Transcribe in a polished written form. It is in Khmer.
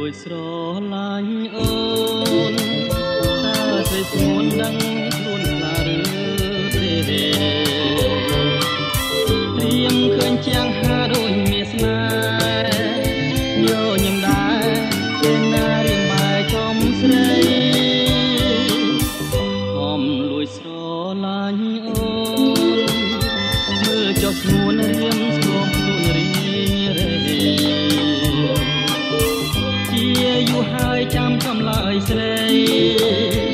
យស្រឡាញ់អូនតើស្រីស្ងួនដឹងខ្លួនខ្លាឬទេត្រៀមឃើញជាងហាដូចមានស្នេហ៍យោញឹមដែរពេលណារៀងបែចំស្រីខំលួចស្រឡាញ់អូនមើលចុះស្ងួនរៀមស្គមខ្លួនរីរេជាយូរហើយចាំកំឡើយស្រី